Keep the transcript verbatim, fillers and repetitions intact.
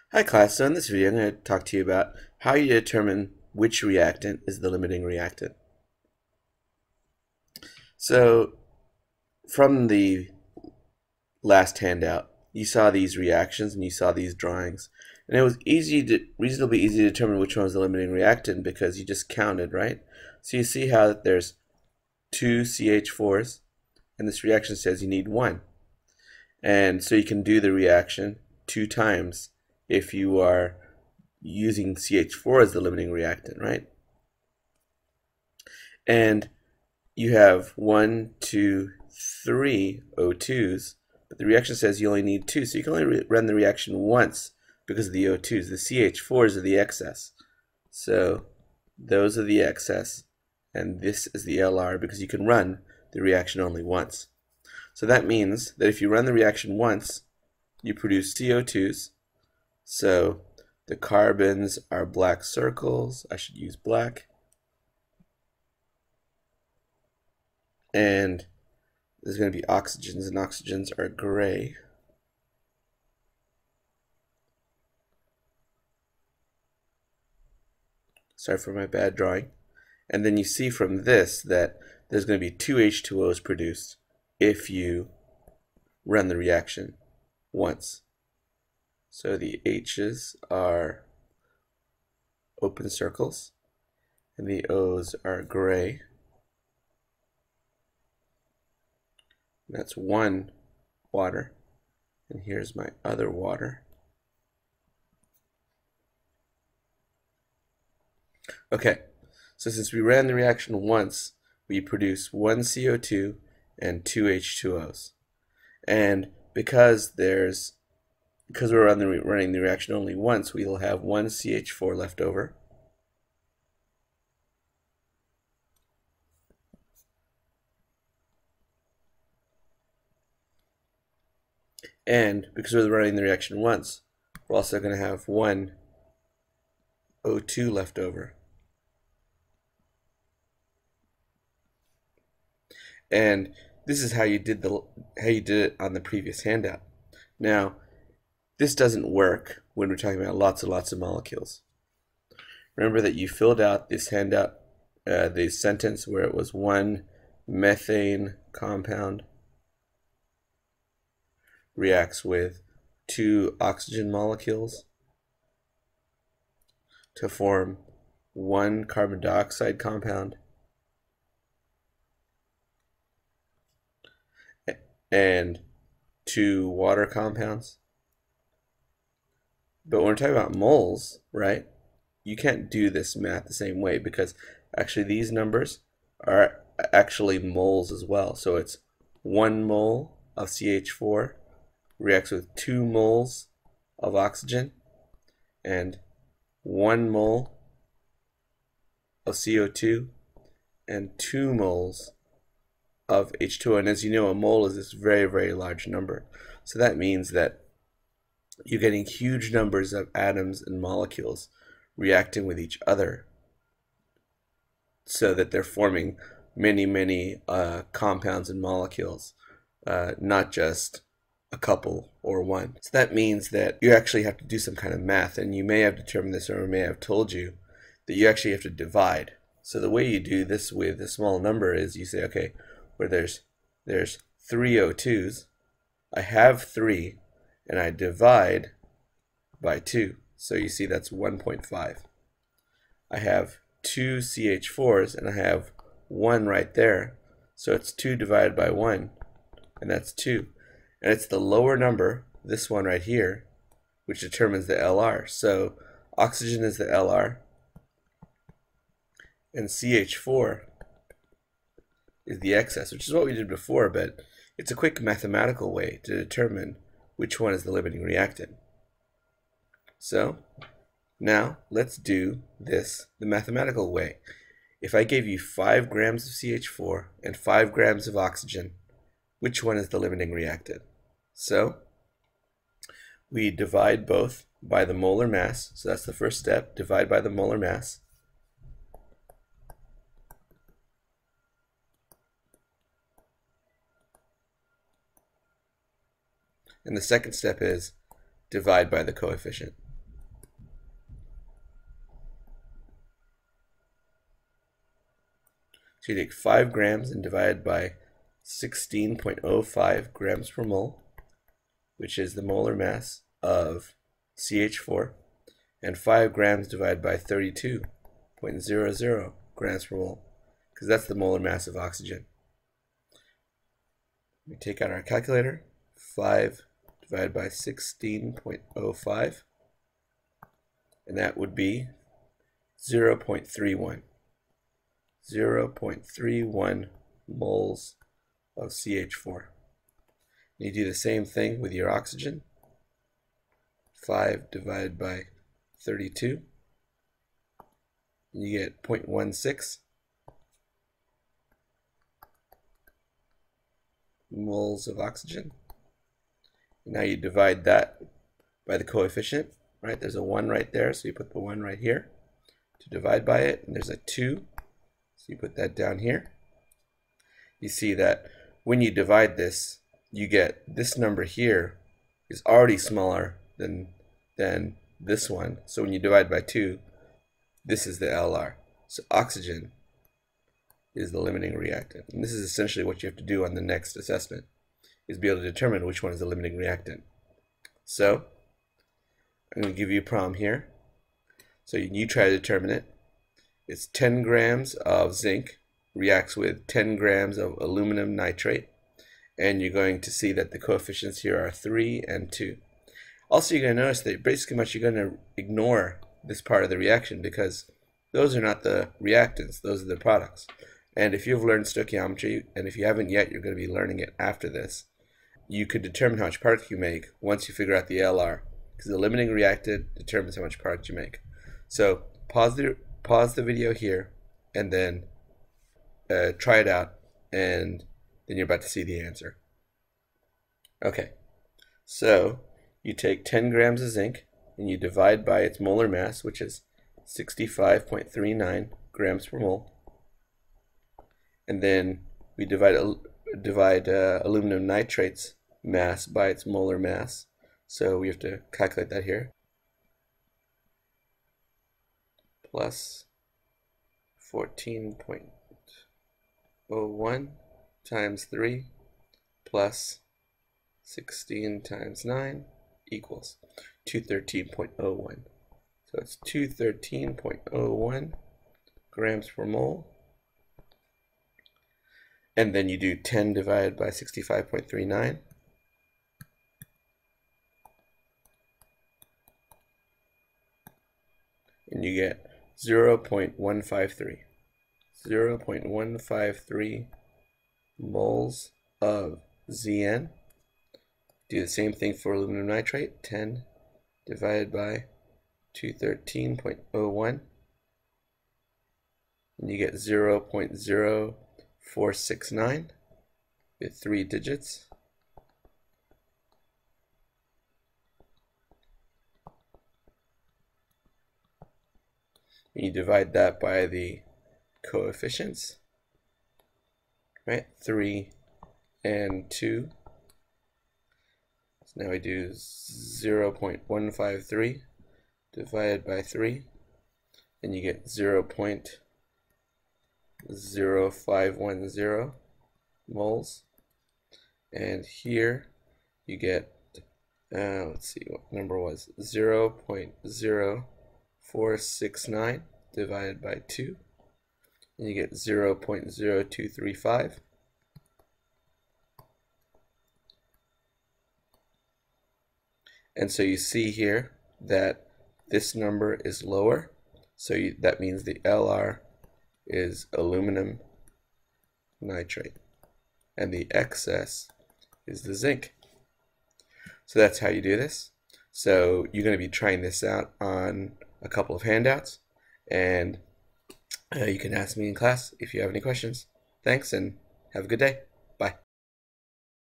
Hi class, so in this video I'm going to talk to you about how you determine which reactant is the limiting reactant. So from the last handout, you saw these reactions and you saw these drawings. And it was easy to, reasonably easy to determine which one was the limiting reactant because you just counted, right? So you see how there's two C H fours and this reaction says you need one. And so you can do the reaction two times if you are using C H four as the limiting reactant, right? And you have one, two, three O twos, but the reaction says you only need two, so you can only re run the reaction once because of the O twos. The C H fours are the excess. So those are the excess, and this is the L R because you can run the reaction only once. So that means that if you run the reaction once, you produce C O twos. So the carbons are black circles. I should use black. And there's going to be oxygens, and oxygens are gray. Sorry for my bad drawing. And then you see from this that there's going to be two H two O's produced if you run the reaction once. So the H's are open circles, and the O's are gray. That's one water, and here's my other water. Okay, so since we ran the reaction once, we produce one C O two and two H two O's. And because there's because we're running the, running the reaction only once, we will have one C H four left over. And because we're running the reaction once, we're also going to have one O two left over. And this is how you did the how you did it on the previous handout. Now, this doesn't work when we're talking about lots and lots of molecules. Remember that you filled out this handout, uh, the sentence where it was one methane compound reacts with two oxygen molecules to form one carbon dioxide compound and two water compounds. But when we're talking about moles, right, you can't do this math the same way because actually these numbers are actually moles as well. So it's one mole of C H four reacts with two moles of oxygen and one mole of C O two and two moles of H two O. And as you know, a mole is this very, very large number. So that means that you're getting huge numbers of atoms and molecules reacting with each other so that they're forming many, many uh, compounds and molecules, uh, not just a couple or one. So that means that you actually have to do some kind of math, and you may have determined this or may have told you that you actually have to divide. So the way you do this with a small number is you say, okay, where there's there's three O twos, I have three, and I divide by two. So you see that's one point five. I have two C H fours, and I have one right there. So it's two divided by one, and that's two. And it's the lower number, this one right here, which determines the L R. So oxygen is the L R, and C H four is the excess, which is what we did before, but it's a quick mathematical way to determine which one is the limiting reactant. So now let's do this the mathematical way. If I gave you five grams of C H four and five grams of oxygen, which one is the limiting reactant? So we divide both by the molar mass. So that's the first step, divide by the molar mass. And the second step is divide by the coefficient. So you take five grams and divide by sixteen point zero five grams per mole, which is the molar mass of C H four, and five grams divided by thirty-two point zero zero grams per mole, because that's the molar mass of oxygen. We take out our calculator. five divided by sixteen point zero five, and that would be zero point three one. zero point three one moles of C H four. You do the same thing with your oxygen. five divided by thirty-two, and you get zero point one six moles of oxygen. Now you divide that by the coefficient, right? There's a one right there, so you put the one right here to divide by it, and there's a two, so you put that down here. You see that when you divide this, you get this number here is already smaller than, than this one, so when you divide by two, this is the L R. So oxygen is the limiting reactant. And this is essentially what you have to do on the next assessment, is be able to determine which one is the limiting reactant. So I'm going to give you a problem here. So you try to determine it. It's ten grams of zinc reacts with ten grams of aluminum nitrate, and you're going to see that the coefficients here are three and two. Also, you're going to notice that basically much you're going to ignore this part of the reaction, because those are not the reactants, those are the products. And if you've learned stoichiometry, and if you haven't yet, you're going to be learning it after this, you could determine how much product you make once you figure out the L R, because the limiting reactant determines how much product you make. So pause the, pause the video here, and then uh, try it out, and then you're about to see the answer. Okay, so you take ten grams of zinc, and you divide by its molar mass, which is sixty-five point three nine grams per mole. And then we divide, divide uh, aluminum nitrate's mass by its molar mass. So we have to calculate that here. Plus fourteen point zero one times three plus sixteen times nine equals two hundred thirteen point zero one. So it's two hundred thirteen point zero one grams per mole. And then you do ten divided by sixty-five point three nine. And you get zero point one five three. zero point one five three moles of Z N. Do the same thing for aluminum nitrate. ten divided by two hundred thirteen point zero one. And you get zero point zero four six nine with three digits. And you divide that by the coefficients, right? three and two. So now we do zero point one five three divided by three, and you get zero point zero five one zero moles. And here you get, uh, let's see what number was, zero point zero four six nine divided by two, and you get zero point zero two three five. And so you see here that this number is lower, so you, that means the L R is aluminum nitrate, and the excess is the zinc. So that's how you do this. So you're going to be trying this out on a couple of handouts, and uh, you can ask me in class if you have any questions. Thanks, and have a good day.